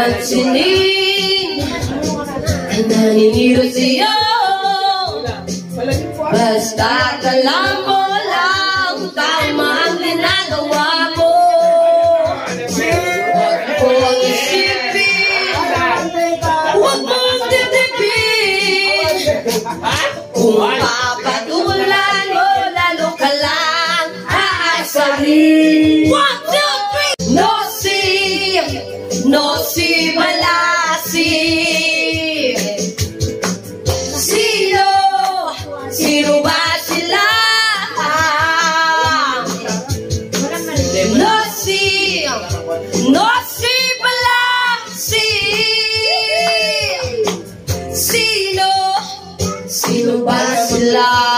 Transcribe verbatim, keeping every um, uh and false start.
pansinin ang naniniro sa'yo. Basta alam mo lang tama ang ginagawa mo. Huwag mong isipin, huwag mong titipin. Kung papatulan mo, lalo ka lang aasarin. One, two, three! No si, no si malasi. Sino, sino ba sila? No si, no si malasi. Sino, sino ba sila?